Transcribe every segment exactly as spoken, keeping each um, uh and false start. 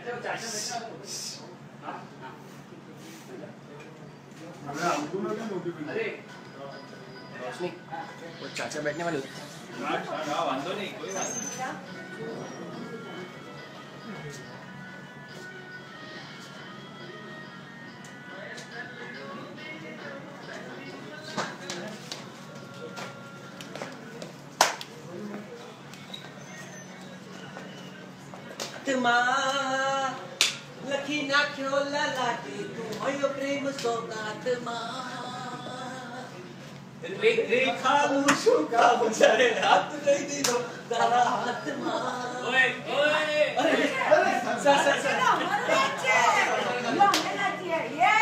अरे रोशनी वो चाचा बैठने वाले वांदो नहीं कोई बात लखी ना क्यों लाटी तू होयो प्रेम सौगात रेखा मुशु का मुझे हाथ नहीं दी दो तारा हाथ मां ओए ओए अरे सर सर सर नीचे लो मेरा जी ये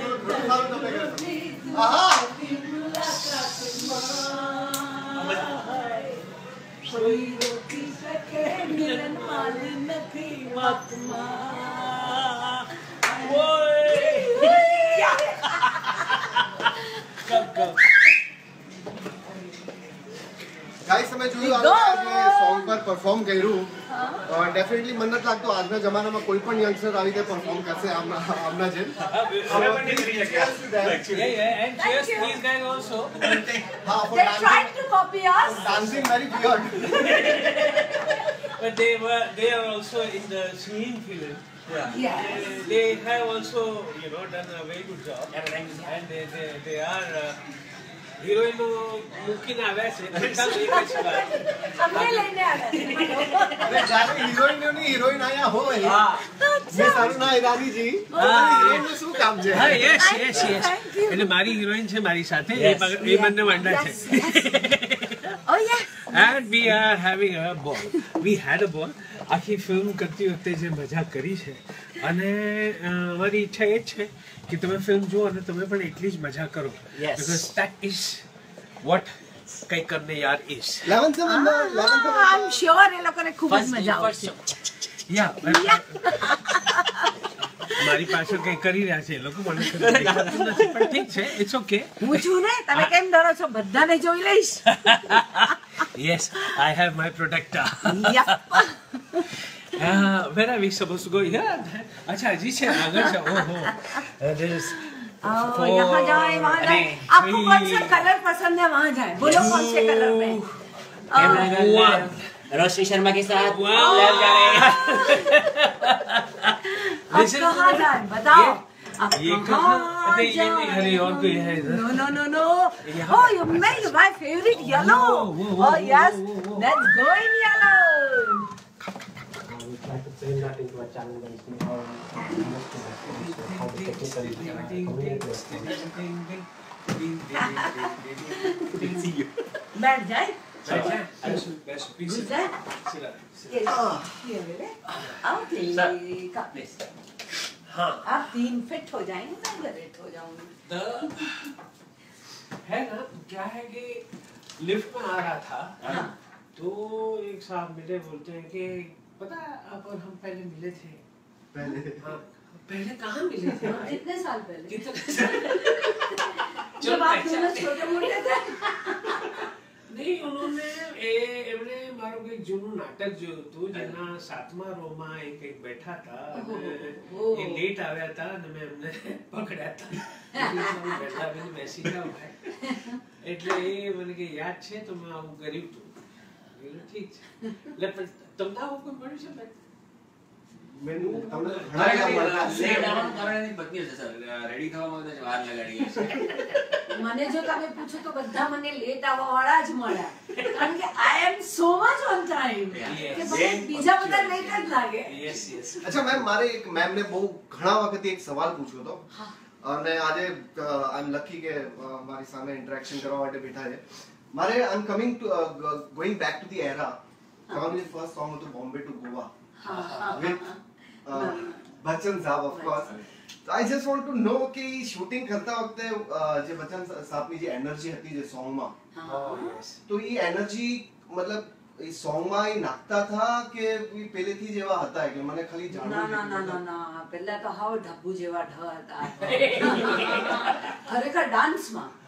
आहा मुलाकात मां कोई रोकी सके मिलन माल नहीं मत मां ओए कब कब गाइस તમે જોયું આ જે સોંગ પર પરફોર્મ કર્યું ડેફિનેટલી મને નથી લાગતું આજના જમાનામાં કોઈ પણ યંગસ્ટર આવી રીતે પરફોર્મ કરશે આમના આમના જેમ અમે પણ નહીં કરી શક્યા actually yeah yeah and cheers these guys also હા for they tried to copy us dancing very weird but they were they are also in the singing film yeah yes they, they have also you know done a very good job and they they, they are uh, heroine मुक्की ना आवे છે ઘંટા એક જ વાત અમે લઈને આવ્યા અરે જાણે હીરોઈન ની હીરોઈન આયા હોય હા મે સરુના ઈરાની जी હીરોઈન નું શું કામ છે હા યસ યસ યસ એટલે મારી હીરોઈન છે મારી સાથે એ એ બંને વાંડા છે oh yeah and we are having a ball we had a ball આખી ફિલ્મ કરતી વખતે જે મજા કરી છે અને મારી ઈચ્છા એ છે કે તમે ફિલ્મ જુઓ અને તમે પણ એટલી જ મજા કરો because that is what કાઈક કરને યાર is eleventh November eleventh November I'm sure એ લોકોને ખૂબ જ મજા આવશે યા મારી પાછળ કઈ કરી રહ્યા છે એ લોકો મને દેખાતું નથી પણ ઠીક છે ઇટ્સ ઓકે હું છું ને તમે કેમ ડરો છો બધાને જોઈ લઈશ yes I have my protector yep Uh, where are we supposed to go? Yeah. अच्छा जी से आगे से oh oh. There is. Oh, यहाँ जाए वहाँ जाए. आपको कौन सा कलर पसंद है वहाँ जाए. बोलो कौन से कलर में. रोशनी शर्मा के साथ. आप कहाँ जाए बताओ. ये कहाँ जाए. अरे और कोई है इधर. No no no no. Oh, you made my favorite yellow. Oh yes. Let's go in yellow. Try to frame that into a channel that is more how the technical communication. बैठ जाए. बैठ जाए. Best piece. Good जाए. ये ये ले. Okay. Cup please. हाँ. आप तीन फिट हो जाएंगे मैं लेट हो जाऊंगी. है ना क्या है कि लिफ्ट में आ रहा था तो एक साहब मिले बोलते हैं कि पता है आप और हम पहले मिले थे पहले हाँ पहले कहाँ मिले थे कितने साल पहले कितने साल जब आप दोनों छोटे मोटे थे नहीं उन्होंने ए एमने मारो के जूनू नाटक जो तो जेना सातमा रोमा एक एक बैठा था ये लेट आया था ने मैं हमने पकड़ा था बैठा भी मैसेज का भाई એટલે એ મને કે યાદ છે તો મેં આવું કર્યું હતું ઠીક છે એટલે તમને આવું કોઈ મળ્યું છે ભાઈ મેનુ તમને ઘણા લેટ આવવાનું કારણ એની પત્ની છે સર રેડી થવામાં તો વાર લગાડી છે મને જો તમે પૂછો તો બધા મને લેટ આવવા વાળા જ મળ્યા કારણ કે I am so much on time કે બીજા બધા લેટ જ લાગે યસ યસ અચ્છા મેમ મારે એક મેમ ને બહુ ઘણા વખતે એક સવાલ પૂછ્યો હતો અને આજે આઈ એમ લકી કે મારી સામે ઇન્ટરેક્શન કરવા માટે બેઠા છે મારે I am coming to going back to the era તમારું ફર્સ્ટ સોંગ હતું Bombay to Goa with uh, Bachchan साहब of course so I just want to know कि शूटिंग करता वक्त जे बच्चन साहब ની જે એનર્જી હતી જે સોંગ માં તો એ એનર્જી मतलब એ સોંગ માં એ નાખતા था કે પહેલેથી જેવા હતા કે મને ખાલી જાણવું ના ના ના ના પહેલા તો હાવ ઢબ્બુ જેવા ઢ હતા ખરેખર ડાન્સ માં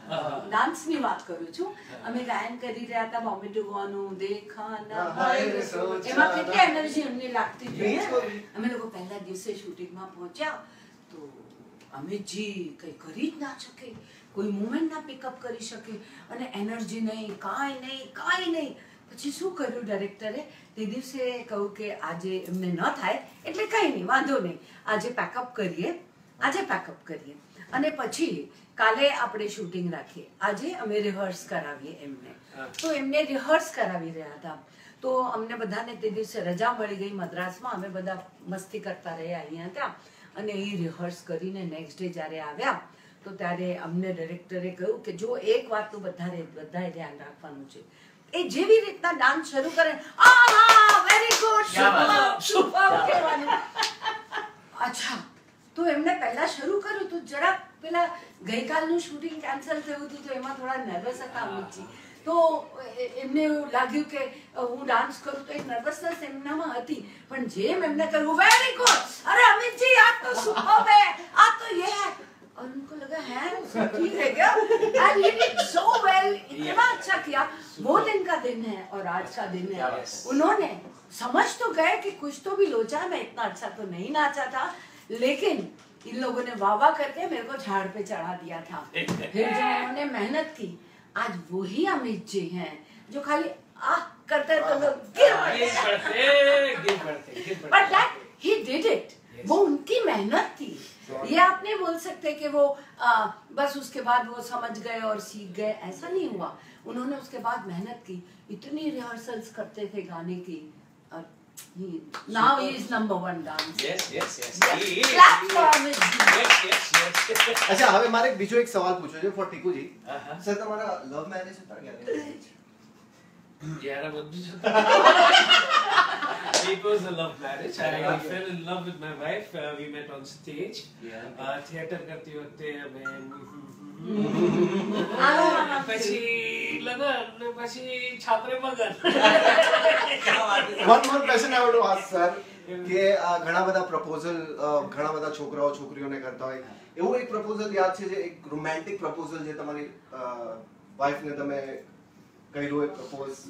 ડાન્સની વાત કરું છું. અમે ગાયન કરી રહ્યા હતા બોમ્બે ટુ ગોનું દેખા ના એમાં કેટલી એનર્જી અમને લાગતી હતી. અમે લોકો પહેલા દિવસે શૂટિંગમાં પહોંચ્યા તો અમિતજી કઈ કરી જ ના શકે, કોઈ મુવમેન્ટ ના પિકઅપ કરી શકે અને એનર્જી નહીં, કાંઈ નહીં કાંઈ નહીં. પછી શું કર્યું ડાયરેક્ટરે તે દિવસે કહ્યું કે આજે એમને ન થાય એટલે કંઈ નહીં, વાંધો નહીં, આજે પેકઅપ કરીએ, આજે પેકઅપ કરીએ અને પછી કાલે આપણે શૂટિંગ રાખીએ, આજે અમે રિહર્સ કરાવીએ એમને. તો એમને રિહર્સ કરાવી રહ્યા હતા. તો અમને બધાને તે દિવસે રજા મળી ગઈ મદ્રાસમાં. અમે બધા મસ્તી કરતા રહ્યા અહીંયા ત્યાં અને એ રિહર્સ કરીને નેક્સ્ટ ડે જ્યારે આવ્યા તો ત્યારે અમને ડાયરેક્ટરે કહ્યું કે જો એક વાતનું બધાએ બધાએ ધ્યાન રાખવાનું છે, એ જેવી રીતના ડાન્સ શરૂ કરે આહા વેરી ગુડ સુપર સુપર કહેવાનું. અચ્છા, તો એમને પહેલા શરૂ કર્યું તો જરાક પેલા ગઈકાલનું શૂટિંગ કેન્સલ થયું હતું તો એમાં થોડા નર્વસ હતા અમિતજી. તો એમને એવું લાગ્યું કે હું ડાન્સ કરું તો એક નર્વસનેસ એમનામાં હતી, પણ જેમ એમને કહ્યું વેરી ગુડ, અરે अमित આ તો સુપર है, આ તો ये है, और उनको लगा है सब ठीक है क्या, and he did so well, इतना अच्छा किया. वो दिन का दिन है और आज का दिन है. उन्होंने समझ तो गए कि कुछ तो भी लोचा, मैं इतना अच्छा तो नहीं नाचा था, लेकिन इन लोगों ने वाह वाह करके मेरे को झाड़ पे चढ़ा दिया था. फिर जो उन्होंने मेहनत की, आज वही अमित जी हैं जो खाली आ करते तो गिर पड़ते, but that he did it. वो उनकी मेहनत थी. ये आप नहीं बोल सकते कि वो आ, बस उसके बाद वो समझ गए और सीख गए, ऐसा नहीं हुआ. उन्होंने उसके बाद मेहनत की, इतनी रिहर्सल्स करते थे गाने की. Now he is number one dance. Yes, yes, yes. Clap for Amit ji. Yes, yes, yes. અચ્છા, હવે મારે એક બીજો એક સવાલ પૂછવો છે ફોર ટીકુજી. સર, તમારા લવ મેરેજ હતા કે arrange marriage? Yeah, it was a love marriage. I fell in love with my wife. Uh, we met on stage. Yeah. Uh, theater કરતી વખતે અમે પછી લગન ને પછી છાત્રે મગન. One more question I want to ask sir કે આ ઘણા બધા પ્રપોઝલ ઘણા બધા છોકરાઓ છોકરીઓને કરતા હોય, એવું એક પ્રપોઝલ યાદ છે જે એક રોમેન્ટિક પ્રપોઝલ જે તમારી વાઈફ ને તમે કર્યું હોય પ્રપોઝ?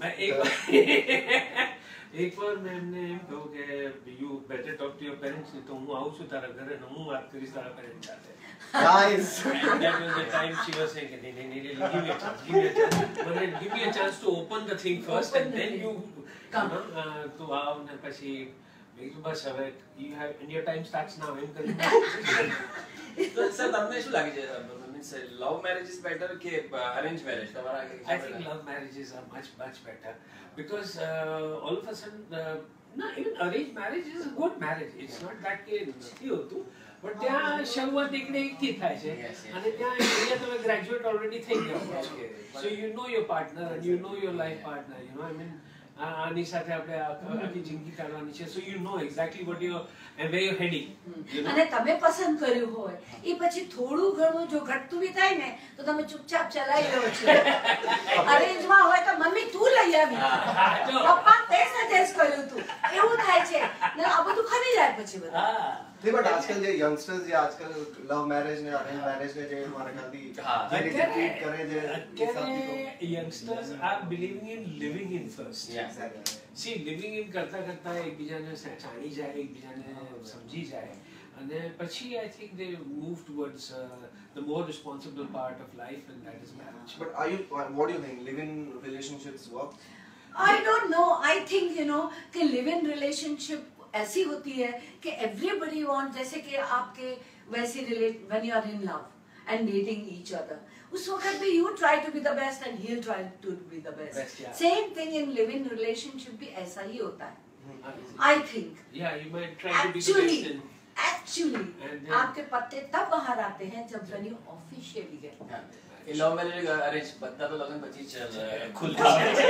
એક વાર મેં એમને એમ કહ્યું કે you better talk to your parents, તો હું આવું છું તારા ઘરે ને હું વાત કરીશ તારા પેરેન્ટ્સ સાથે. Nice. And that was the time she was saying, "Nee, nee, nee, give me a chance, give me a chance. But then give me a chance to open the thing first, and then you come." તો આવ ને પછી મેં કીધું બસ હવે you have and your time starts now. એમ કરી. તો sir તમને શું લાગે છે, means love marriage is better કે અરેન્જ મેરેજ? તમારા I think love marriages are much much better because uh, all of a sudden uh, no, even arranged marriage is a good marriage. It's not that કે નથી હોતું, but ત્યાં શરૂઆત એકને એકથી થાય છે અને ત્યાં અહીંયા તમે ગ્રેજ્યુએટ ઓલરેડી થઈ ગયા છો. So you know your partner and you know your life partner, you know, I mean આની સાથે આપણે આખી જિંદગી કાઢવાની છે. So you know exactly what you're and where you're heading. અને તમે પસંદ કર્યું હોય એ પછી થોડું ઘણું જો ઘટતું બી થાય ને તો તમે ચૂપચાપ ચલાવી લો છો. અરેન્જમાં હોય તો મમ્મી તું લઈ આવી, પપ્પા તે સજેસ્ટ કર્યું તું, એવું થાય છે ને આ બધું ખરી જાય પછી બધું. બટ આજકાલ જે યંગસ્ટર્સ જે આજકાલ લવ મેરેજ ને અરેન્જ મેરેજ ને જે મારા ખ્યાલથી જે રીતે ટ્રીટ કરે છે, અત્યારે youngsters are believing in living in first. See living in કરતા કરતા એકબીજાને જાણી જાય, એકબીજાને સમજી જાય અને પછી I think they move towards the more responsible part of life and that is marriage. But are you what do you think live in relationships work? I don't know. I think you know कि live in relationship ऐसी होती है कि everybody want, जैसे कि आपके वैसे relate when you are in love and dating each other, उस वक्त भी you try to be the best and he'll try to be the best. Best, yeah. Same thing in live in relationship भी ऐसा ही होता है. I think. Yeah, you might try to be the Actually, best in actually, And then- आपके पत्ते तब बाहर आते हैं जब when you officially get married. એ લવ મેરેજ અરેન્જ બધા તો લગન પછી જ ખુલતા હોય છે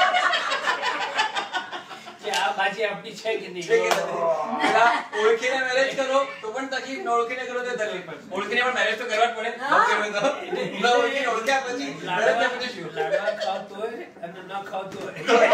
કે આ બાજી આપણી છે કે નહીં. છે કે નથી? પેલા ઓળખીને મેરેજ કરો તો પણ તકલીફ, ન ઓળખીને કરો તો તકલીફ. ઓળખીને પણ મેરેજ તો કરવા જ પડે. ન ઓળખીને ઓળખ્યા પછી લડ્યા પછી શું? લાડવા ખાવતો હોય અને ન ખાવતો હોય.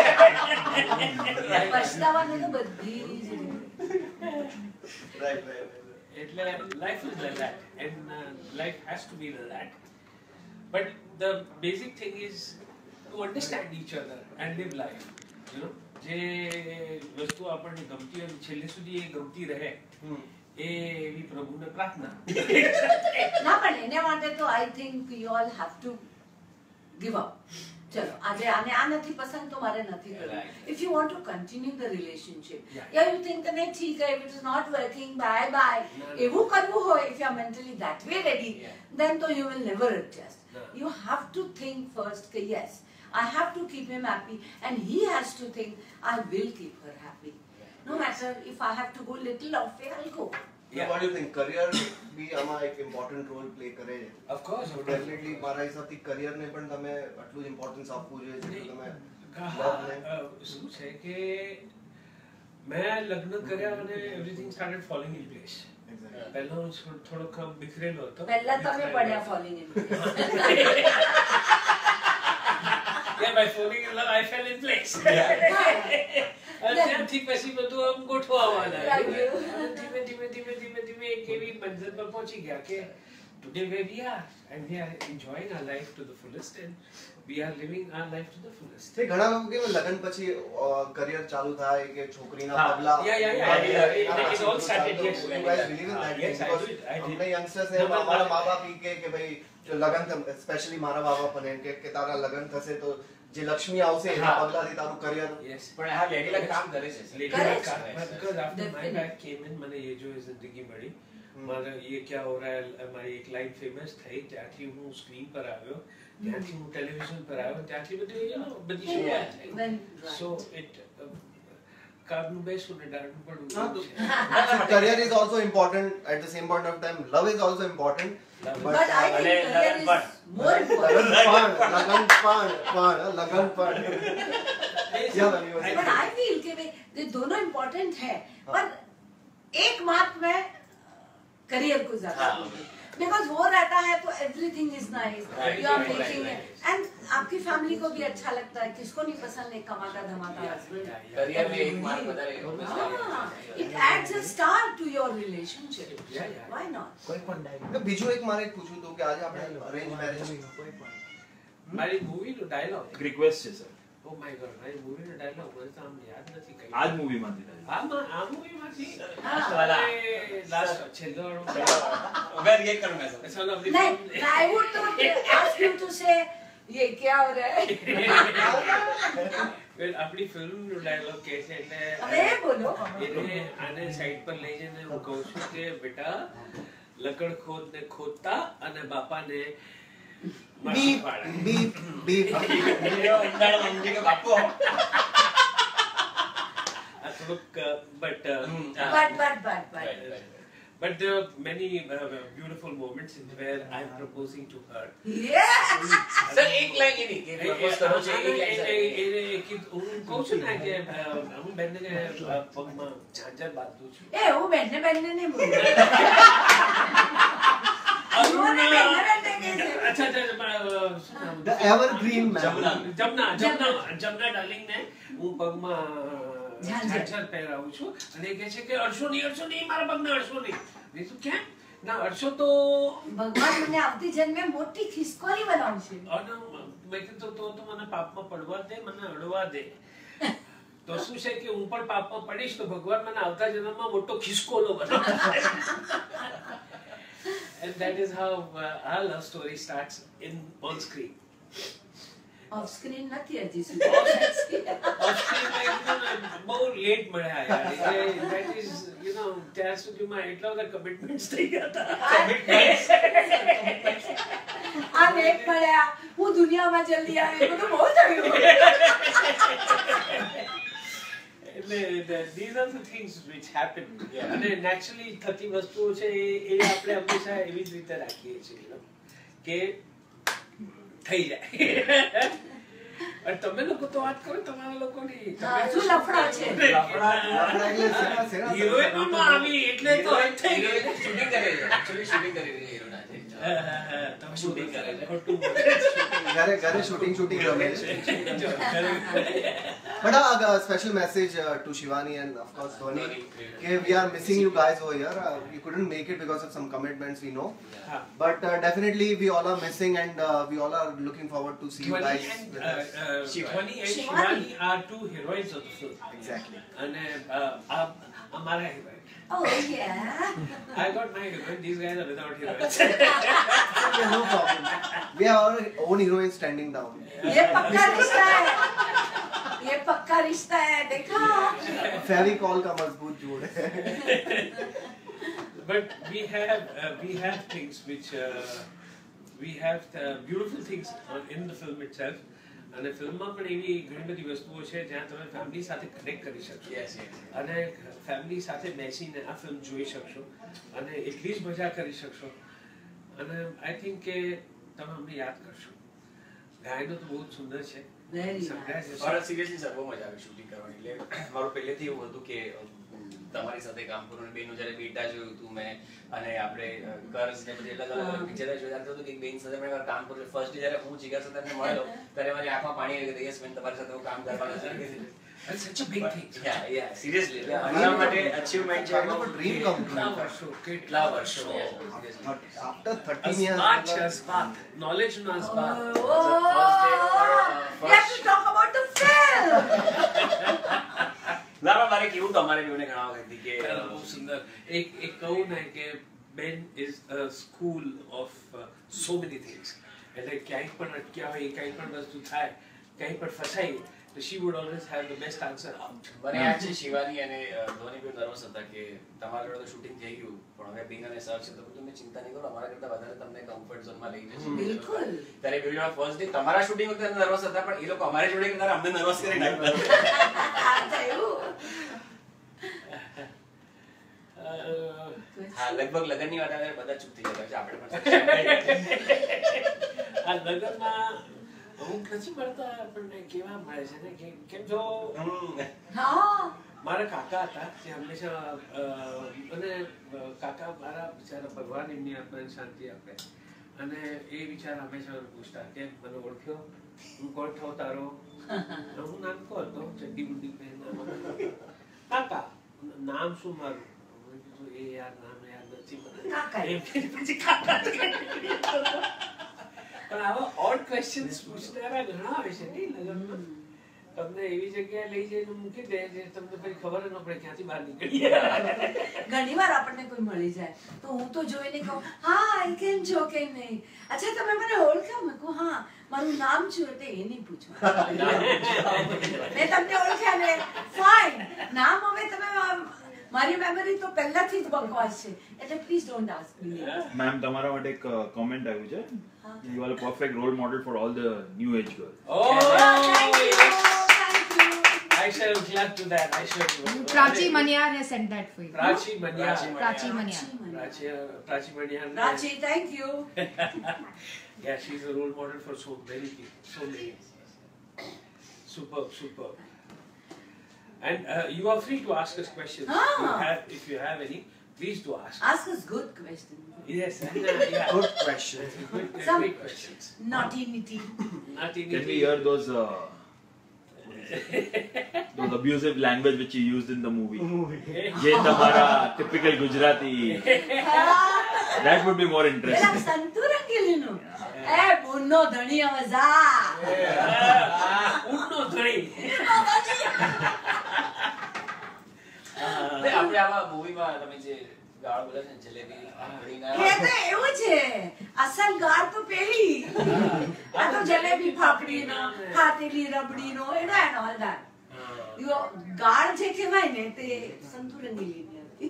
પછતાવાની તો બધી જ રીતે. Right right. એટલે life is like that and uh, life has to be like that. but the basic thing is to understand each other and live life, you know. જે વસ્તુ આપણને ગમતી હોય છેલ્લે સુધી એ ગમતી રહે એ એવી પ્રભુને પ્રાર્થના. ના પણ એને માટે તો I think you all have to give up. ચલો આજે આને આ નથી પસંદ તો મારે નથી કરવું. If you want to continue the relationship, yeah, you think કે નહીં ઠીક है, if it is not working, bye bye, એવું કરવું હોય, if you are mentally that way ready, then so you will never adjust. You have to think first કે yes, I have to keep him happy and he has to think I will keep her happy. No matter if I have to go little off way, I'll go. Yeah. What do you think? Career भी આમાં એક important role play કરે છે. Of course. So definitely મારા હિસાબથી career ને પણ તમે આટલું જ importance આપવું જોઈએ જેટલું તમે શું છે કે મેં લગ્ન કર્યા અને everything started falling in place. પહેલા હું થોડોક બિખરેલો હતો. પહેલા તમે પડ્યા falling in place. Yeah, by falling in love, I fell in place. અને ત્યાંથી પછી બધું આમ ગોઠવાવા લાગ્યું. ધીમે ધીમે ધીમે ધીમે ધીમે એક એવી મંઝિલ પર પહોંચી ગયા કે today where we are and we are enjoying our life to the fullest and we are living our life to the fullest. તે ઘણા લોકો કે લગ્ન પછી કરિયર ચાલુ થાય કે છોકરીના પગલા yeah yeah yeah it all started yes you guys believe in that yes I did I did આપણે youngsters ને મારા મા-બાપ કે કે ભાઈ લગન સ્પેશિયલી મારા બાબા પણ એમ કે કે તારા લગન થશે તો જે લક્ષ્મી આવશે એના પગલાથી તારું કરિયર પણ આ લેડી લગ કામ કરે છે लेडी का because after my back came in મને ये जो जिंदगी મળી મારા ये क्या हो रहा है हमारी एक लाइन फेमस થઈ ત્યાંથી હું સ્ક્રીન પર આવ્યો ત્યાંથી હું ટેલિવિઝન પર આવ્યો ત્યાંથી બધું you know બધી શરૂઆત થઈ so it કાબનું બેસું ને ડાળનું પડવું career is also important at the same point of time love is also important but, but I think career is more important લગન પણ પણ લગન પણ but I feel कि ये दोनों important है पर एक मार्क में करियर को ज्यादा बिकॉज वो रहता है तो everything is nice you are making it and आपकी फैमिली को भी अच्छा लगता है किसको नहीं पसंद एक कमाता धमाता हस्बैंड करियर में एक मार्क વધારે it adds a star to your relationship why not કોઈ પણ ડાયલોગ બીજું એક મારે પૂછવું હતું કે આજે આપણે અરેન્જ મેરેજ કોઈ પણ મારી મૂવીનો ડાયલોગ રિક્વેસ્ટ છે સર ઓ માય ગોડ મારી મૂવીનો ડાયલોગ મને તો આમ યાદ નથી કઈ આ જ મૂવીમાંથી આ આ મૂવીમાંથી લાસ્ટ વાલા લાસ્ટ છેલ્લો मैं रिएक्ट करूंगा सर चलो अपनी नहीं I would to ask you to say ये क्या हो रहा है વેલ આપણી ફિલ્મનો ડાયલોગ કે છે એટલે હવે બોલો એને આને સાઈડ પર લઈ જઈને હું કહું છું કે બેટા લકડ ખોદ ને ખોદતા અને બાપાને બીપ બીપ બીપ वीडियो इंदाड़ मम्मी के बापू આ થોડુંક but but but but but but there are many uh, beautiful moments in where I'm proposing to her. yeah sir एक लाइन ही नहीं कि प्रपोज करो છે એક લાइन એને કે હું કહું છું ને કે હું બેનને પગમાં ઝાંઝર બાંધું છું ए वो बैठने बैठने नहीं बोल अच्छा अच्छा the evergreen man Jamuna Jamuna Jamuna Jamuna darling ने હું પગમાં ઝાંઝર પહેરાવું છું અને કહે છે કે અડશો નહીં અડશો નહીં મારા પગને અડશો નહીં મેં તો કેમ ના અડશો તો ભગવાન મને આવતી જન્મે મોટી ખિસકોલી બનાવશે અને મેં કીધું તો તો મને પાપમાં પડવા દે મને અડવા દે તો શું છે કે હું પણ પાપમાં પડીશ તો ભગવાન મને આવતા જન્મમાં મોટો ખિસકોલો બનાવશે and that is how uh, our love story starts in on screen off screen નથી હજી સુધી off screen માં એકદમ બહુ લેટ મળ્યા યાર that is you know ત્યાં સુધીમાં એટલા બધા કમિટમેન્ટ્સ થઈ ગયા હતા આ લેટ મળ્યા હું દુનિયામાં જલ્દી આવી બધું બહુ થયું એટલે these are the things which happen અને naturally થતી વસ્તુઓ છે એ એ આપણે હંમેશા એવી જ રીતે રાખીએ છીએ કે થઈ જાય અને તમે લોકો તો વાત કરો તમારા લોકોની શું લફડા છે લફડા એટલે સેના સેના હિરોઈનમાં આવી એટલે તો થઈ ગઈ શૂટિંગ કરે છે एक्चुअली શૂટિંગ કરી રહી છે હીરોના તમે શૂટિંગ કરે ખોટું બોલે घरे घरे shooting shooting रहे. But a special message uh, to Shivani and of course Dhoni. Okay, we are missing you guys over here. Uh, we couldn't make it because of some commitments we know. Yeah. But uh, definitely we all are missing and uh, we all are looking forward to see you Dhoni guys. and with uh, us. uh, Dhoni and Shivani. Shivani are two heroines of the film. Exactly. And uh, uh, हमारा heroine. Oh yeah. I got my heroine. These guys are without heroines. Yeah, no problem. We have our own heroine standing down. ये पक्का रिश्ता है. ये पक्का रिश्ता है. देखा? Fevicol का मजबूत जोड़ है. But we have uh, we have things which uh, we have uh, beautiful things in the film itself. અને ફિલ્મમાં પણ એવી ઘણી બધી વસ્તુઓ છે જ્યાં તમે ફેમિલી સાથે કનેક્ટ કરી શકશો અને ફેમિલી સાથે બેસીને આ ફિલ્મ જોઈ શકશો અને એટલી જ મજા કરી શકશો અને આઈ થિંક કે તમે અમને યાદ કરશો. ગાયનો તો બહુ જ સુંદર છે. और सीरियसली सर वो मजा આવી શૂટિંગ કરવાની. એટલે મારું પહેલેથી એવું હતું કે તમારી સાથે કામ કરું. બેનનું જ્યારે બેટા જોયું હતું મેં અને આપણે કર્સ ને બધી અલગ અલગ પિક્ચર જોયા તો કે બેન સાથે મેં કામ કર્યું. ફર્સ્ટ જ્યારે હું જીગર સાથે મળ્યો ત્યારે મારી આંખમાં પાણી આવી ગયું. યસ બેન તમારી સાથે હું કામ કરવાનું છે. It's such a big thing. Yeah, yeah, seriously. અમારા માટે અચીવમેન્ટ છે. આપણો ડ્રીમ કમ કેટલા વર્ષો કેટલા વર્ષો after thirteen years સ્માર્ટ છે સ્માર્ટ નોલેજ નો smart. We have to talk about the film. Lara મારે કેવું તમારે જોઈને ઘણા વખતથી કે બહુ સુંદર. એક એક કહું ને કે બેન is a school of so many things. એટલે ક્યાંય પણ અટક્યા હોય કંઈ પણ વસ્તુ થાય કંઈ પણ ફસાઈ તો she would always have the best answer out. મને યાદ છે શિવાની અને ધોની બી નર્વસ હતા કે તમારા જોડે તો શૂટિંગ થઈ ગયું પણ હવે બિંગ અને સર છે તો તમે ચિંતા નહીં કરો અમારા કરતા વધારે તમને કમ્ફર્ટ ઝોનમાં લઈ જશે. બિલકુલ. ત્યારે બેબીના ફર્સ્ટ ડે તમારા શૂટિંગ વખતે નર્વસ હતા પણ એ લોકો અમારી જોડે કરતા અમને નર્વસ કરી નાખ્યા. હા લગભગ લગનની વાત આવે બધા ચૂપ થઈ જતા છે. આપણે પણ આ લગનમાં અમુક નથી મળતા આપણને કેવા મળે છે ને કે કેમ છો. મારા કાકા હતા જે હંમેશા અને કાકા મારા બિચારા ભગવાન એમની આત્માને શાંતિ આપે અને એ બિચારા હંમેશા પૂછતા કે મને ઓળખ્યો હું કોણ થયો તારો. હું નાનકો હતો ચડ્ડી બુડ્ડી પહેરનાર. કાકા નામ શું મારું? એ યાર નામ યાદ નથી પછી કાકા. પણ આવા ઓડ ક્વેશ્ચન્સ પૂછનારા ઘણા આવે છે નહીં લગનમાં. તમને એવી જગ્યાએ લઈ જઈને મૂકી દે જે તમને પછી ખબર ન પડે ક્યાંથી બહાર નીકળી. ઘણી વાર આપણને કોઈ મળી જાય તો હું તો જોઈને કહું હા કેમ છો કેમ નહીં. અચ્છા તમે મને ઓળખ્યા? મેં કહું હા મારું નામ શું એટલે એ નહીં પૂછવાનું. મેં તમને ઓળખ્યા ને ફાઇન. નામ હવે તમે મારી મેમરી તો પહેલાથી જ બકવાસ છે એટલે please don't ask me. Ma'am તમારા માટે એક કોમેન્ટ આવ્યું છે. You are a perfect role model for all the new age girls. Oh, thank you, thank you. I shall glad to that. I shall. Prachi Manyar has sent that for you. Prachi Manyar. Prachi Manyar. Prachi Prachi Manyar. Prachi, thank you. Yeah, she's a role model for so many people. So many. Superb, superb. And uh, you are free to ask us questions. Ah. You have, if you have any, please do ask. Ask us good questions. Yes, and, uh, yeah. good question. Good, uh, Some great questions. naughty nitty. Naughty Can we hear those uh, those abusive language which you used in the movie? Ye tamara typical Gujarati. That would be more interesting. પેલા સંતુ રંગીલીનો એ બુનો ધણી અવાજા. ઉડનો ધણી. આપણે આવા મૂવીમાં તમે જે ગાળ બોલે છે જલેબી ફાફડીના એ તો એવું છે અસલ ગાળ તો પેલી આ તો જલેબી ફાફડીનો ખાતેલી રબડીનો એનો એન્ડ ઓલ ધેટ. યો ગાળ જે કહેવાય ને તે સંતુ રંગીલીની હતી.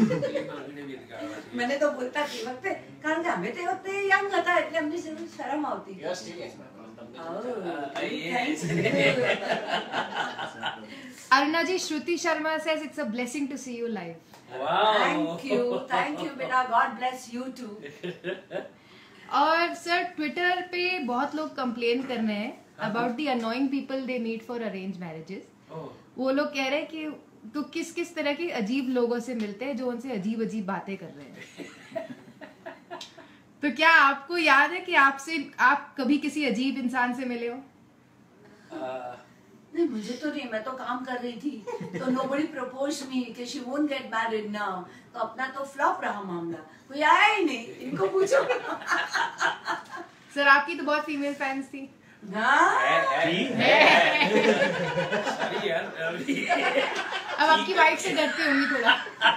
મને તો બોલતા તે વખતે કારણ કે અમે તે વખતે યંગ હતા એટલે અમને શરમ આવતી. યસ ઠીક છે. Aruna ji, Shruti Sharma says it's a blessing to see you live. Wow. Thank you, thank you बेटा. God bless you too. और सर ट्विटर पे बहुत लोग कंप्लेन कर रहे हैं about the annoying people they meet for arrange marriages. वो लोग कह रहे हैं कि तो किस किस तरह के अजीब लोगों से मिलते हैं जो उनसे अजीब अजीब बातें कर रहे हैं. तो क्या आपको याद है कि आपसे आप कभी किसी अजीब इंसान से मिले हो? uh, नहीं, मुझे तो नहीं, मैं तो काम कर रही थी, तो nobody proposed me कि she won't get married now, तो अपना तो फ्लॉप रहा मामला, कोई आया ही नहीं, इनको पूछो। सर आपकी तो बहुत फीमेल फैंस थी। सॉरी यार, अब आपकी वाइफ से डरती होंगी थोड़ा।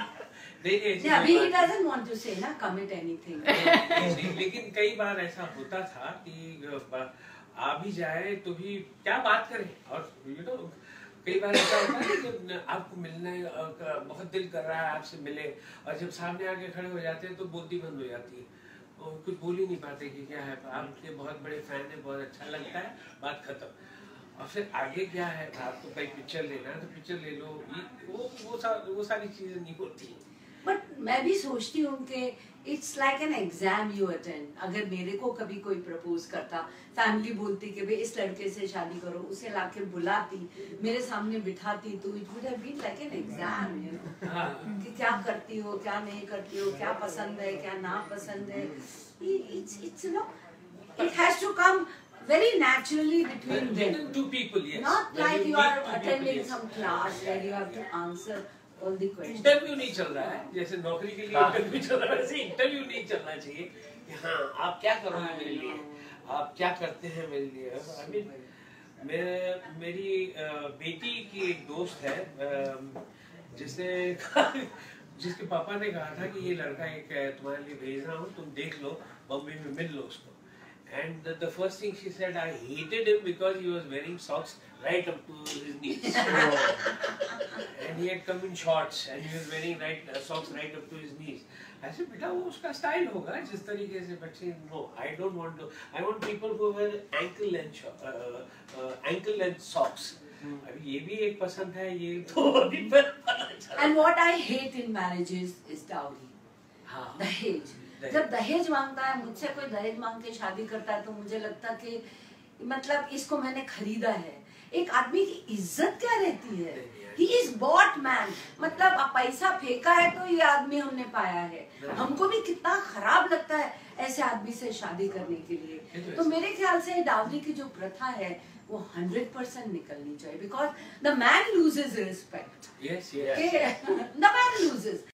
अभी he doesn't want to say ना commit anything। लेकिन कई बार ऐसा होता था कि आ भी जाए तो भी क्या बात करें, और यू नो कई बार ऐसा होता है कि आपको मिलने बहुत दिल कर रहा है, आपसे मिले, और जब सामने आके खड़े हो जाते हैं तो बोलती बंद हो जाती है, और कुछ बोल ही नहीं पाते कि क्या है, आपके बहुत बड़े फैन है, बहुत अच्छा लगता है, बात खत्म। और फिर आगे क्या है, आपको कोई पिक्चर लेना है तो पिक्चर ले लो, वो वो सा, वो सारी चीजें नहीं होती। बट मैं भी सोचती हूँ कि it's like an exam you attend. अगर मेरे को कभी कोई प्रपोज करता, फैमिली बोलती कि भाई इस लड़के से शादी करो, उसे लाके बुलाती, मेरे सामने बिठाती, तो it would have been like an exam, you know, कि क्या करती हो, क्या नहीं करती हो, क्या पसंद है, क्या ना पसंद है। It's it's no, it has to come very naturally between them, two people, yes, not like you are attending some class where you have to answer all the questions. Interview नहीं चल रहा है, जैसे नौकरी के लिए इंटरव्यू चल रहा है, वैसे इंटरव्यू नहीं चलना चाहिए कि हाँ आप क्या करोगे मेरे लिए, आप क्या करते हैं मेरे लिए। आई मीन मैं मेरी बेटी की एक दोस्त है जिसने जिसके पापा ने कहा था कि ये लड़का एक तुम्हारे लिए भेज रहा हूँ, तुम देख लो, बॉम्बे में मिल लो उसको। And the, the first thing she said, I hated him because he was wearing socks right up to his knees. And he had come in shorts and he was wearing right uh, socks right up to his knees. I said, बेटा वो उसका style होगा जिस तरीके से, but she no, I don't want to. I want people who wear ankle length uh, uh, ankle length socks. अभी ये भी एक पसंद है, ये तो अभी पर पता चला। And what I hate in marriages is dowry. हाँ। दहेज। जब दहेज मांगता है, मुझसे कोई दहेज मांग के शादी करता है, तो मुझे लगता कि मतलब इसको मैंने खरीदा है। एक आदमी की इज्जत क्या रहती है? He is bought man, मतलब पैसा फेंका है तो ये आदमी हमने पाया है। हमको भी कितना खराब लगता है ऐसे आदमी से शादी करने के लिए। तो मेरे ख्याल से डावरी की जो प्रथा है वो हंड्रेड परसेंट निकलनी चाहिए, because the man loses respect. Yes, yes. The man loses.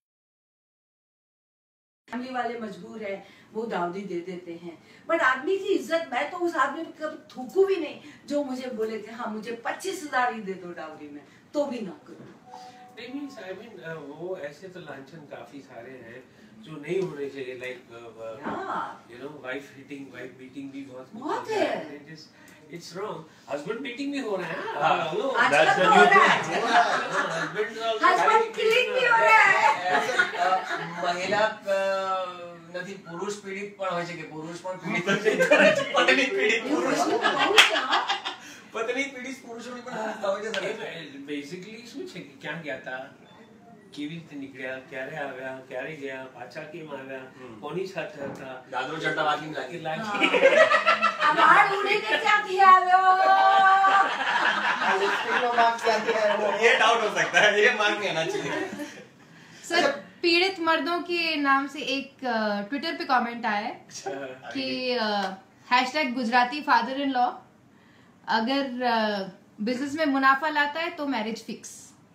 Family वाले मजबूर है, वो दावरी दे देते हैं, बट आदमी की इज्जत, मैं तो उस आदमी पे कभी थूकू भी नहीं जो मुझे बोले कि हाँ मुझे पच्चीस हजार ही दे दो डावरी में, तो भी ना करूँ। नहीं मीन्स आई मीन वो ऐसे तो लांछन काफी सारे हैं जो नहीं होने चाहिए, like you know wife hitting, wife beating भी बहुत बहुत है। It is it's wrong. Husband beating भी हो रहा है, आजकल तो हो रहा है, हस्बैंड किलिंग भी हो रहा है। महिला નથી પુરુષ પીડિત પણ હોય છે કે પુરુષ પણ પીડિત હોય છે, પત્ની પીડિત પુરુષ, પત્ની પીડિત પુરુષોની પણ હોય છે। બેઝિકલી શું છે કે ક્યાં ગયા હતા, કેવી રીતે નીકળ્યા, ક્યારે આવ્યા, ક્યારે ગયા, પાછા કેમ આવ્યા, કોની સાથે હતા, દાદરો ચડતા વાગી લાગી લાગી અમાર ઉડીને ક્યાંથી આવ્યો, लिपस्टिक मार्क क्याથી આવ્યો, ये डाउट हो सकता है, ये मार्क नहीं आना चाहिए। सर पीड़ित मर्दों के नाम से एक ट्विटर पे कमेंट आया है कि hashtag Gujarati father in law, अगर बिजनेस में मुनाफा लाता है तो marriage fix.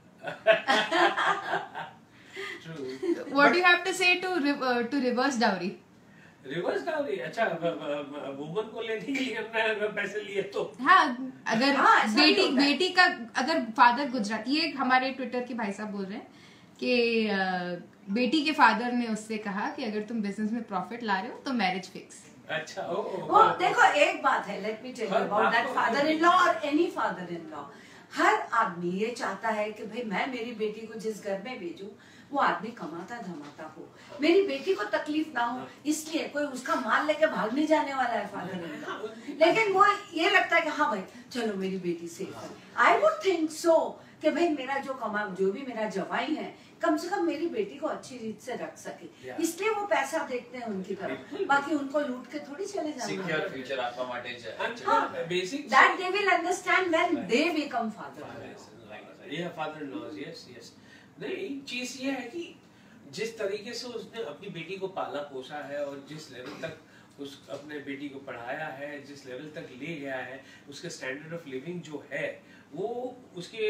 What do you have to say to to reverse dowry? Reverse dowry, अच्छा वुमन को लेने के लिए हमने पैसे लिए तो हाँ, अगर हाँ, बेटी बेटी का अगर फादर गुजरात, ये हमारे ट्विटर के भाई साहब बोल रहे हैं कि बेटी के फादर ने उससे कहा कि अगर तुम बिजनेस में प्रॉफिट ला रहे हो तो मैरिज फिक्स। अच्छा ओ, ओ, वो देखो एक बात है, let me tell you about that father in law और एनी फादर इन लॉ। हर आदमी ये चाहता है कि भाई मैं मेरी बेटी को जिस घर में भेजूं वो आदमी कमाता धमाता हो, मेरी बेटी को तकलीफ ना हो, इसलिए कोई उसका माल लेके भाग नहीं जाने वाला है फादर इन लॉ। लेकिन वो ये लगता है कि हाँ भाई चलो मेरी बेटी सेफ है। आई वुड थिंक सो कि भाई मेरा जो कमा जो भी मेरा जवाई है कम से कम मेरी बेटी को अच्छी रीत से रख सके, इसलिए वो पैसा देखते हैं उनकी तरफ, बाकी उनको लूट के थोड़ी चले जाना। સિક્યોર ફ્યુચર આપવા માટે છે, basic that they will understand when they become father. ये फादर लॉज, यस यस। नहीं चीज ये है कि जिस तरीके से उसने अपनी बेटी को पाला पोसा है और जिस लेवल तक उस अपने बेटी को पढ़ाया है, जिस लेवल तक ले गया है, उसके स्टैंडर्ड ऑफ लिविंग जो है वो उसके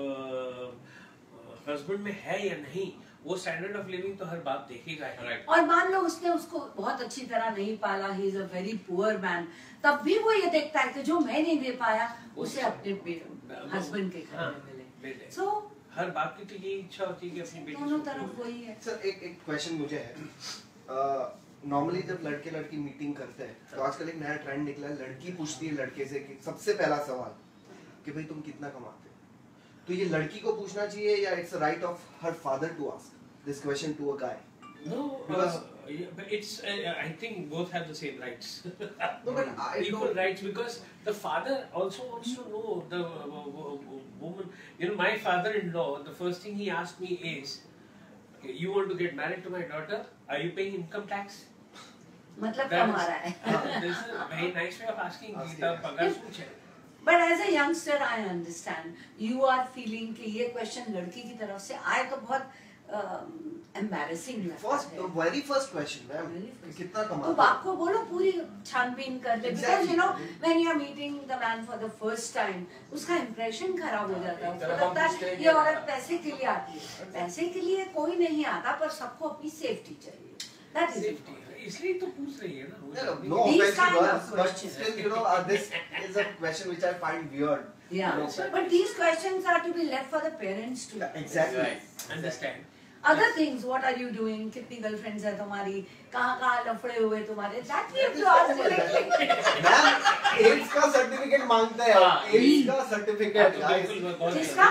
हस्बैंड में है या नहीं, वो स्टैंडर्ड ऑफ लिविंग तो हर बाप देखेगा ही। right. और मान लो उसने उसको बहुत अच्छी तरह नहीं पाला, he is a very poor man, तब भी वो ये देखता है कि जो मैं नहीं दे पाया उसे अपने हस्बैंड के घर में मिले। सो हर बाप की तो ये इच्छा होती है कि अपनी बेटी दोनों तरफ वही है। सर एक एक क्वेश्चन मुझे है, नॉर्मली जब लड़के लड़की मीटिंग करते हैं तो आजकल एक नया ट्रेंड निकला है, लड़की पूछती है लड़के से कि सबसे पहला सवाल कि भाई तुम कितना कमाते हो, तो ये लड़की को पूछना चाहिए या it's right of her father to ask this question to a guy? No, uh, yeah, but it's. Uh, I think both have the same rights. No, but I equal don't... rights, because the father also wants to know the uh, uh, woman. You know, my father-in-law. The first thing he asked me is, "You want to get married to my daughter? Are you paying income tax?" मतलब कमा रहा है। uh, this is a very nice way of asking. asking. But as a youngster, I understand. You are feeling कि ये question लड़की की तरफ से आए तो बहुत embarrassing uh, first very first question ma'am, कितना कमाते हो? तो बाप को बोलो पूरी छानबीन कर ले, because you know when you are meeting the man for the first time उसका इंप्रेशन खराब हो जाता है, उसको लगता है ये औरत पैसे के लिए आती है। पैसे के लिए कोई नहीं आता, पर सबको अपनी सेफ्टी चाहिए, दैट इज इसलिए तो पूछ रही है ना। No offense to girls, but still, you know, uh, this is a question which I find weird. Yeah, you know, but these questions are to be left for the parents to exactly understand. Other things, what are you doing? कितनी girlfriends है तुम्हारी? कहाँ कहाँ लफड़े हुए तुम्हारे? That we have to ask directly. Ma'am, AIDS का certificate मांगते हैं, एड्स का सर्टिफिकेट। किसका?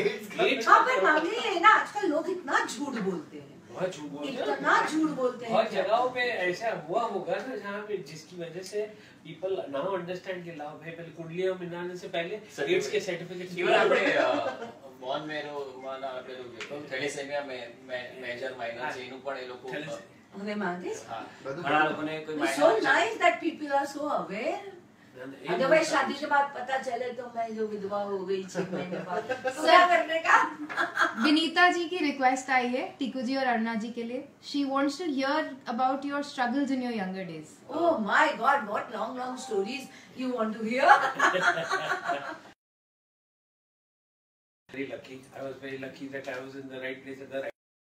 हाँ, पर मांगे हैं ना, आजकल लोग इतना झूठ बोलते हैं। बहुत झूठ बोलते हैं, इतना झूठ बोलते हैं। बहुत जगहों पे ऐसा हुआ होगा ना जहाँ पे जिसकी वजह से people now understand कि लाभ है, पहले कुंडलियाँ मिलाने से पहले एड्स के सर्टिफिकेट इवन આપણે બોન મેરો માના પેલું થેલેસેમિયા મેજર માઇનર છે એનું પણ એ લોકો હવે માંગે હા ઘણા લોકોને કોઈ It's so nice that people are so aware. Otherwise शादी के बाद पता चले तो मैं जो विधवा हो गई छह महीने बाद तो क्या करने का? विनीता जी की रिक्वेस्ट आई है टीकू जी और अरुणा जी के लिए। She wants to hear about your struggles in your younger days. Oh my God, what long long stories you want to hear? Very lucky. I was very lucky that I was in the right place at the right.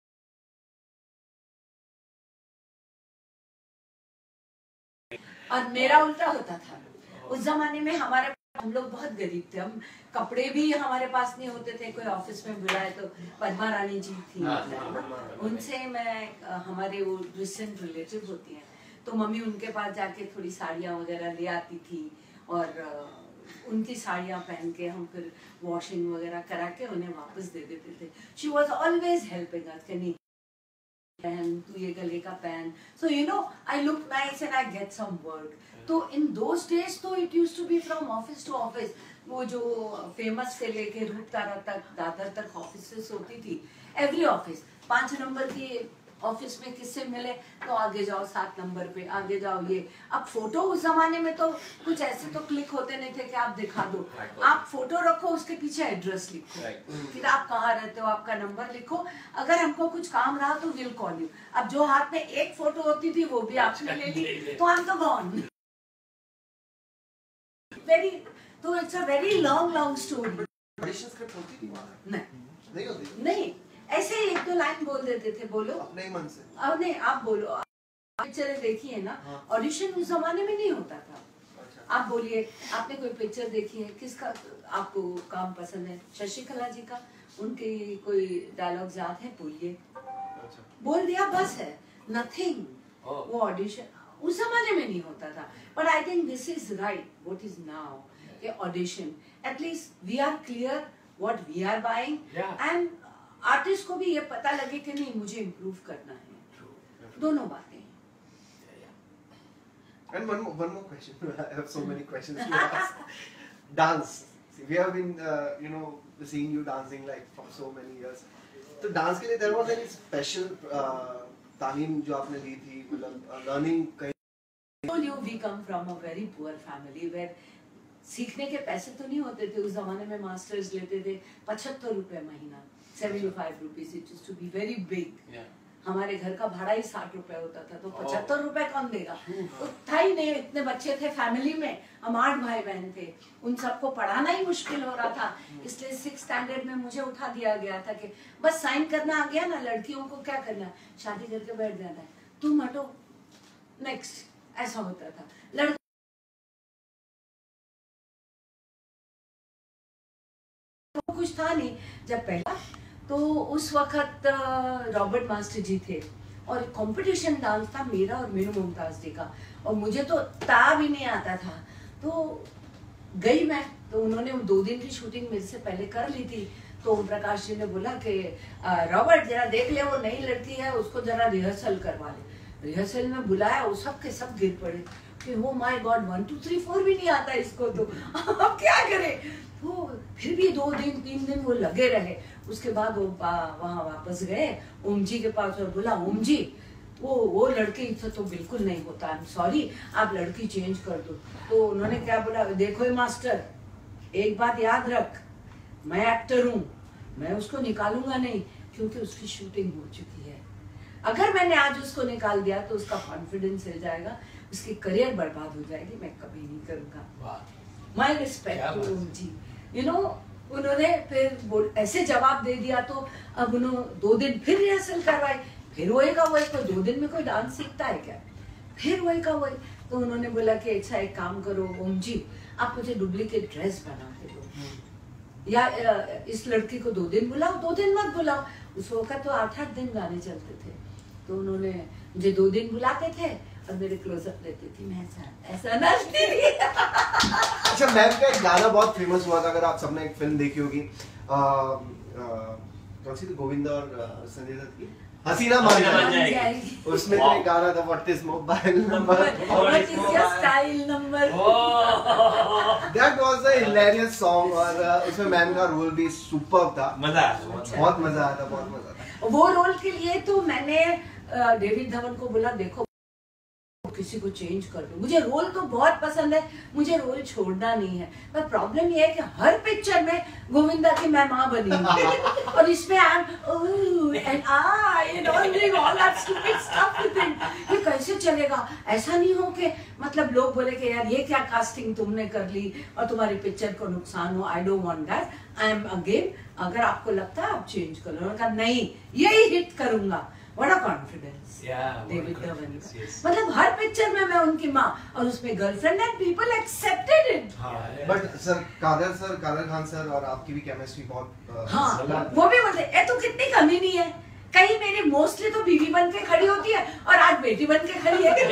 और मेरा उल्टा होता था। उस जमाने में हमारे हम लोग बहुत गरीब थे, हम कपड़े भी हमारे पास नहीं होते थे। कोई ऑफिस में बुलाए तो पद्मा रानी जी थी, उनसे मैं हमारे वो डिस्टेंट रिलेटिव होती हैं तो मम्मी उनके पास जाके थोड़ी साड़ियाँ वगैरह ले आती थी और उनकी साड़ियाँ पहन के हम फिर वॉशिंग वगैरह करा के उन्हें वापस दे देते थे। She was always helping us कि नहीं पहन तू ये गले का पहन, so you know I look nice and I get some work. तो इन दोज डेज तो it used to be from office to office. वो जो फेमस से लेके रूपतारा तक दादर तक ऑफिसेस होती थी, एवरी ऑफिस पांच नंबर की ऑफिस में किससे मिले तो आगे जाओ सात नंबर पे, आगे जाओ ये। अब फोटो उस जमाने में तो कुछ ऐसे तो क्लिक होते नहीं थे कि आप दिखा दो, आप फोटो रखो उसके पीछे एड्रेस लिखो, फिर आप कहाँ रहते हो आपका नंबर लिखो, अगर हमको कुछ काम रहा तो विल कॉल यू। अब जो हाथ में एक फोटो होती थी वो भी आपने ले ली तो हम तो गॉन। वेरी तो it's a very long long story. Audition script होती थी वहाँ? नहीं नहीं होती। नहीं, ऐसे ही एक दो लाइन बोल देते थे, बोलो अपने ही मन से। अब नहीं आप बोलो, पिक्चर देखिए ना, ऑडिशन उस जमाने में नहीं होता था। अच्छा। आप बोलिए आपने कोई पिक्चर देखी है, किसका आपको काम पसंद है, शशिकला जी का, उनके कोई डायलॉग याद है, बोलिए। अच्छा। बोल दिया बस है, नथिंग। वो ऑडिशन उस जमाने में नहीं होता था, but I think this is right what is now ये audition, at least we are clear what we are buying and artist को भी ये पता लगे कि नहीं मुझे इम्प्रूव करना है। दोनों बातें। And one more, one more question. I have so many questions to ask. Dance. See, we have been, uh, you know, seeing you dancing like for so many years. तो डांस के लिए there was any special uh, तालीम जो आपने ली थी, मतलब learning कहीं? told you we come from a very poor family where सीखने के पैसे तो नहीं होते थे। उस जमाने में मास्टर्स लेते थे पचहत्तर रुपए महीना, seventy-five rupees. It used to be very big. Yeah. हमारे घर का भाड़ा ही साठ रुपए होता था, तो पचहत्तर रुपए कौन देगा? तो था ही नहीं, इतने बच्चे थे फैमिली में, हम आठ भाई बहन थे, उन सबको पढ़ाना ही मुश्किल हो रहा था। इसलिए सिक्स स्टैंडर्ड में मुझे उठा दिया गया था कि बस साइन करना आ गया ना, लड़कियों को क्या करना है, शादी करके बैठ जाना है, तुम हटो नेक्स्ट, ऐसा होता था। लड़के कुछ था नहीं जब पहला, तो उस वक्त रॉबर्ट मास्टर जी थे और कंपटीशन डांस था मेरा और मीनू मुमताज जी का, और मुझे तो ता भी नहीं आता था, तो गई मैं, तो उन्होंने दो दिन की शूटिंग मेरे से पहले कर ली थी। तो ओम प्रकाश जी ने बोला कि रॉबर्ट जरा देख ले, वो नई लड़की है, उसको जरा रिहर्सल करवा ले। रिहर्सल में बुलाया, वो सब के सब गिर पड़े कि oh my God, one two three four भी नहीं आता इसको, तो अब क्या करे। तो फिर भी दो दिन तीन दिन वो लगे रहे, उसके बाद वो वहाँ वापस गए ओम जी के पास और बोला ओम जी वो वो लड़की से तो बिल्कुल नहीं होता, आई एम सॉरी, आप लड़की चेंज कर दो। तो उन्होंने क्या बोला, देखो मास्टर एक बात याद रख, मैं एक्टर हूँ, मैं उसको निकालूंगा नहीं, क्योंकि उसकी शूटिंग हो चुकी है। अगर मैंने आज उसको निकाल दिया तो उसका कॉन्फिडेंस हिल जाएगा, उसकी करियर बर्बाद हो जाएगी, मैं कभी नहीं करूंगा। My respect to Om ji, you know. उन्होंने फिर ऐसे जवाब दे दिया, तो अब उन्होंने दो दिन फिर रिहर्सल करवाई, फिर वही का वही, कोई दो दिन में कोई डांस सीखता है क्या, फिर वही का वही। तो उन्होंने बोला कि अच्छा एक काम करो ओम जी, आप मुझे डुप्लीकेट ड्रेस बना के दो, या इस लड़की को दो दिन बुलाओ, दो दिन मत बुलाओ, उस वक्त तो आठ आठ दिन गाने चलते थे। तो उन्होंने मुझे दो दिन बुलाते थे और मेरे क्लोजअप लेती थी, मैं ऐसा ऐसा नाचती थी। अच्छा, मैम का एक गाना बहुत फेमस हुआ था, अगर आप सबने एक फिल्म देखी होगी, कौन सी थी, गोविंदा और संजय दत्त की, हसीना मान जाएगी, उसमें तो एक गाना था, what is mobile number, what is your style number, that was a hilarious song, और उसमें मैम का रोल भी सुपर्ब था, मजा बहुत मजा आया था, बहुत मजा था। वो रोल के लिए तो मैंने डेविड धवन को बोला, देखो किसी को चेंज कर दो, मुझे रोल तो बहुत पसंद है, मुझे रोल छोड़ना नहीं है, पर प्रॉब्लम ये है कि हर पिक्चर में गोविंदा की मैं माँ बनी हूँ और इसमें I am and I and all doing all that stupid stuff with him, ये कैसे चलेगा। ऐसा नहीं हो कि मतलब लोग बोले कि यार ये क्या कास्टिंग तुमने कर ली और तुम्हारी पिक्चर को नुकसान हो, I don't want that, I am again, अगर आपको लगता है आप चेंज कर लो। उन्होंने कहा नहीं, यही हिट करूंगा, बड़ा कॉन्फिडेंस डेविड धवन का, मतलब हर पिक्चर में मैं उनकी माँ, और उसमें girlfriend and people accepted it. But sir Kader sir Kader Khan sir और आपकी भी केमिस्ट्री बहुत, हाँ वो भी बोलते ए तो कितनी कमी नहीं है, कहीं मेरी मोस्टली तो बीवी बन के खड़ी होती है और आज बेटी बन के खड़ी है।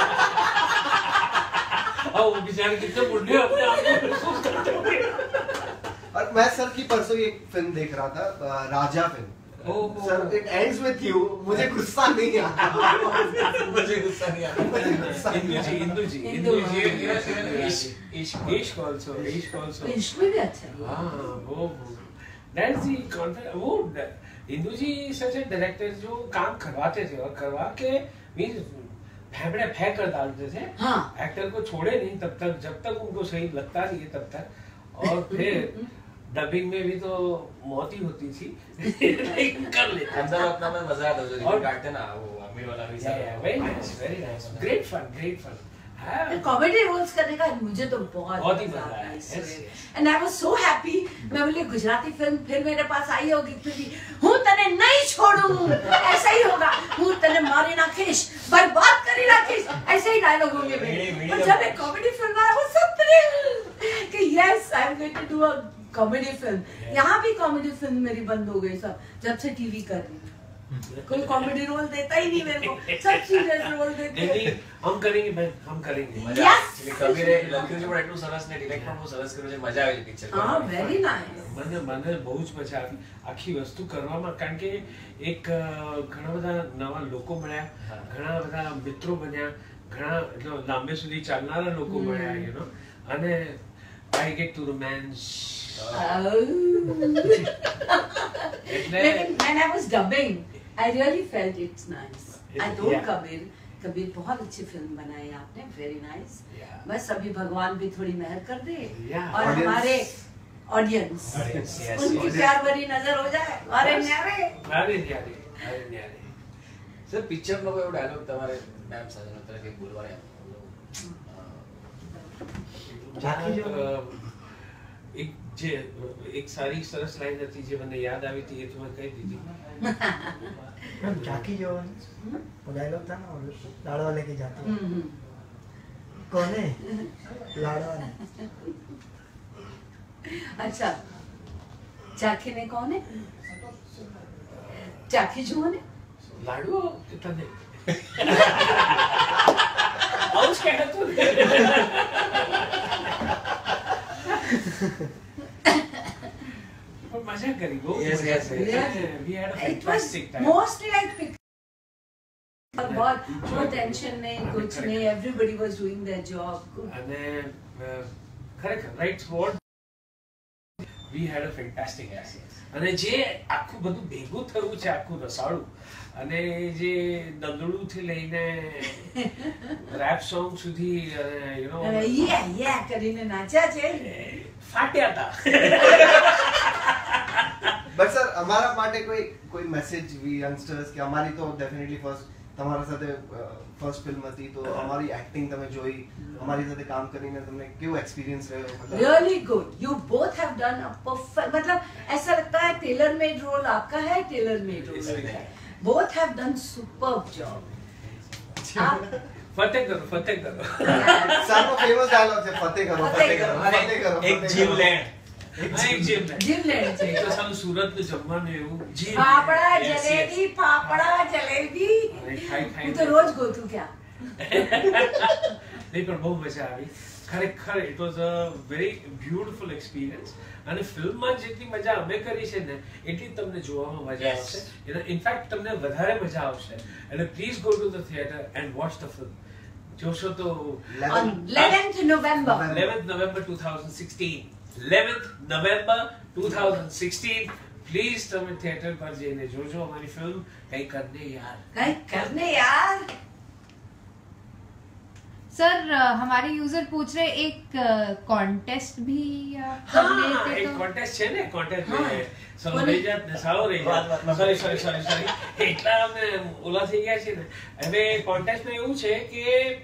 वो बेचारे कितने बुढ़े अपने आप को महसूस करते होंगे। और मैं सर की परसों एक फिल्म देख रहा था, Raja film, sir it ends with you, मुझे गुस्सा नहीं आता, मुझे गुस्सा नहीं आता। इंदु जी इंदु जी इंदु जी इश्क इश्क आल्सो इश्क आल्सो इश्क में भी अच्छा है। हां वो दैट्स दी कॉन्फिडेंस, वो इंदु जी सच ए डायरेक्टर जो काम करवाते थे और करवा के मींस फेंकड़े फेंक कर डालते थे। हाँ। एक्टर को छोड़े नहीं तब तक, जब तक उनको सही लगता नहीं है तब तक, और फिर डबिंग में भी तो मौत ही होती थी। कर लेते अंदर अपना में मजा आता है, जो काटते ना वो अमीर वाला भी सब। Very nice very nice, great fun great fun. Comedy roles करने का मुझे तो बहुत बहुत ही मजा आया, and I was so happy. मैं बोली गुजराती फिल्म फिर मेरे पास आई होगी, फिर हूँ तने नहीं छोड़ू, ऐसा ही होगा, हूँ तने मारी नाखिश, बर्बाद करी नाखिश, ऐसे ही डायलॉग होंगे मेरे। और जब एक कॉमेडी फिल्म आया वो सब कि yes I am going to do a comedy film. यहाँ भी कॉमेडी फिल्म मेरी बंद हो गई सब, जब से टीवी कर रही हूँ। कोई कॉमेडी रोल देता ही नहीं मेरे को, सब सीरियस रोल देते हैं। हम करेंगे बहन, हम करेंगे। यस कभी रे लड़कियों जो એટલું સરસ ને ડિરેક્ટ પણ બહુ સરસ કર્યું છે, મજા આવી પિક્ચર। હા વેરી નાઇસ। મને મને બહુ જ મજા આવી આખી વસ્તુ કરવામાં, કારણ કે એક ઘણા બધા નવા લોકો મળ્યા, ઘણા બધા મિત્રો બન્યા, ઘણા એટલે લાંબે સુધી ચાલનારા લોકો મળ્યા, યુ નો, અને I get to romance. लेकिन when I was dubbing, I really felt it's nice. I told Kabir, Kabir बहुत अच्छी फिल्म बनाई आपने, very nice. बस अभी भगवान भी थोड़ी मेहर कर दे और हमारे ऑडियंस उनकी प्यार भरी नजर हो जाए, अरे न्यारे अरे न्यारे अरे न्यारे। સર પિક્ચર નો કોઈ ડાયલોગ તમારે મેમ સાથે નતર કે બોલવાય એક જે એક સારી સરસ લાઈન હતી જે મને યાદ આવી હતી એ તમે કહી દીધી मैम झांकी जो वो डायलॉग था ना लाड़वा लेके जाती कौन है लाड़वा ने अच्छा झांकी ने कौन है झांकी जो ने લાડવો કે તને આવું જ કહેતું પણ મજા કરી બહુ Yes, yes, yes. we had a it was fantastic time mostly like pic- बहुत no tension नहीं कुछ नहीं everybody was doing their job good. અને ખરેખર right word we had a fantastic time અને જે આખું બધું ભેગું થયું છે આખું રસાળું અને જે દંગડું થી લઈને રેપ સોંગ સુધી યુ નો અને યે યે કરીને નાચ્યા છે ફાટ્યા હતા બટ સર અમારા માટે કોઈ કોઈ મેસેજ વી યંગસ્ટર્સ કે અમારી તો ડેફિનેટલી ફર્સ્ટ તમારા સાથે ફર્સ્ટ ફિલ્મ હતી તો અમારી એક્ટિંગ તમે જોઈ અમારી સાથે કામ કરીને તમને કેવો એક્સપીરિયન્સ રહ્યો really good you both have done a perfect मतलब ऐसा लगता है टेलर मेड रोल आपका है टेलर मेड रोल मेरा है both have done superb job आप ફતેહ કરો ફતેહ કરો સરનો ફેમસ ડાયલોગ છે ફતેહ કરો ફતેહ કરો ફતેહ કરો એક જીવલેણ હા એક જીમ જીવ લેણ છે તો સાલું સુરત નું જમવાનું એવું જીમ પાપડા જલેબી પાપડા જલેબી ખાઈ હું ખાઈ તો રોજ ગોતું क्या નહીં પણ બહુ મજા આવી ખરેખર it was a very beautiful experience અને ફિલ્મમાં જેટલી મજા અમે કરી છે ને એટલી તમને જોવામાં મજા આવશે ઇનફેક્ટ તમને વધારે મજા આવશે એટલે please go to the theatre and watch the film જોશો તો on eleventh November eleventh November twenty sixteen eleventh November twenty sixteen please તમે થિયેટર પર જઈને જોજો અમારી ફિલ્મ કઈ કરને યાર काइक करने यार सर हमारे यूजर पूछ रहे एक कॉन्टेस्ट भी आप कर હા लेते એક तो કોન્ટેસ્ટ છે ને કોન્ટેસ્ટ હા. સૌ રહી જાત ને સાવ રહી જાત સોરી સોરી સોરી સોરી એટલા અમે ઓલા થઈ ગયા છે ને હવે કોન્ટેસ્ટમાં એવું છે કે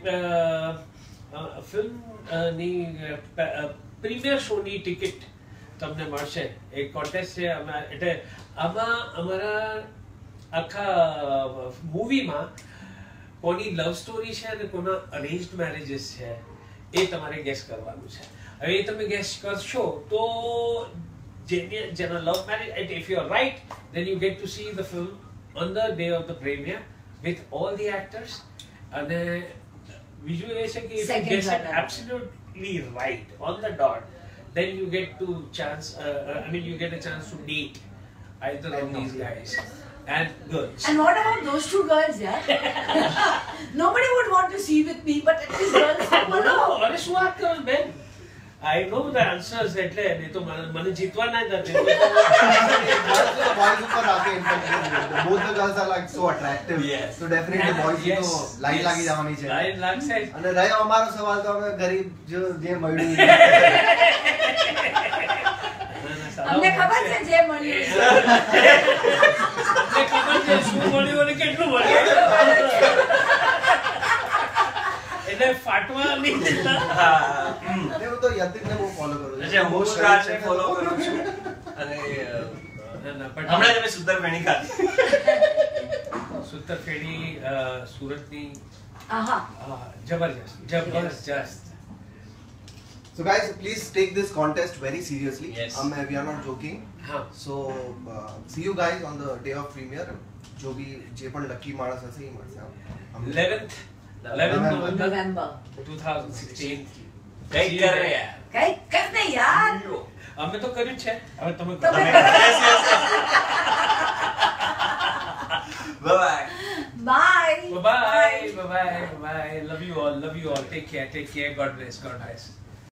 ફિલ્મ ની પ્રીમિયર શોની ટિકિટ તમને મળશે એક કોન્ટેસ્ટ છે અમે એટલે આમાં અમારા આખા મૂવીમાં કોની લવ સ્ટોરી છે અને કોના અરેન્જડ મેરેજીસ છે એ તમારે ગેસ કરવાનું છે હવે એ તમે ગેસ કરશો તો જેને જેના love marriage if you are right then you get to see the film on the day of the premiere with all the actors અને બીજું એ છે કે if you Second guess it runner. absolutely right on the dot then you get to chance uh, I mean you get a chance to date either of these guys and girls and what about those two girls yeah nobody would want to see with me but at least girls બોલો અરે શું વાત કરો બેન I know the answers એટલે નહીં તો મને મને જીતવા ના જતી boys ઉપર આકે impact both the girls are like so attractive Yes. so definitely boys ની તો લાઈન Yes. લાગી જવાની છે લાઈન લાગશે જ. અને રહ્યો અમારો સવાલ તો અમે ગરીબ જો જે મળ્યું ના, ના, સાવ અમને ખબર મળશે. છે જે મળ્યું છે. અમને ખબર છે શું મળ્યું અને કેટલું મળ્યું એટલે ફાટવા નહીં દેતા એવું તો યતિનને બહુ ફોલો કરું છું એટલે હું રાજને ફોલો કરું છું અને ના, ના, પણ હમણાં જ અમે સુંદર વેણી ખાધી સૂતર ફેણી અ, સુરતની આહા આ, જબરજસ્ત જબરજસ્ત So guys, please take this contest very seriously. Yes. Um, we are not joking. હા So uh, see you guys on the day of premiere. जो भी जे पण lucky माणस हसे ही મળશે. हम eleventh eleventh November. November November twenty sixteen કઈક કરે યાર કાઈક કરને યાર અમે તો કર્યું છે હવે તમે તમે કરો. Bye bye Bye bye bye bye bye love you all love you all take care take care God bless God bless